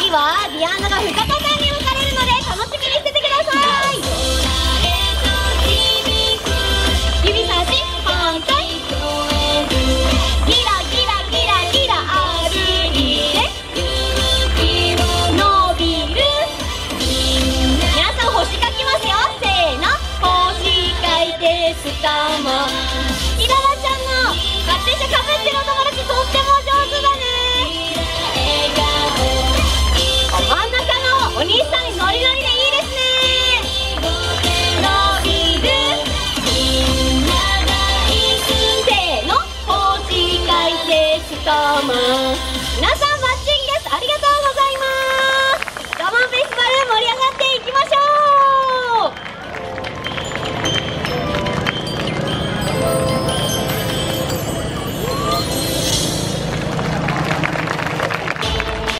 次はディアンナが深田さんに向かれるので楽しみにしててください。指差し反対、ギラギラギラギラ歩いて伸びる。皆さん星書きますよ。せーの、星書いてスタマ。イララちゃんの勝手車かぶってるお友達とっても上手だね。真ん中のお兄さんノリノリでいいですね。伸びる。せーの、星書いてスタマ。